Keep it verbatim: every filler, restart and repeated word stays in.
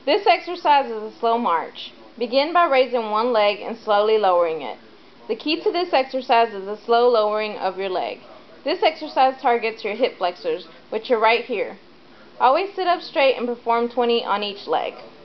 This exercise is a slow march. Begin by raising one leg and slowly lowering it. The key to this exercise is the slow lowering of your leg. This exercise targets your hip flexors, which are right here. Always sit up straight and perform twenty on each leg.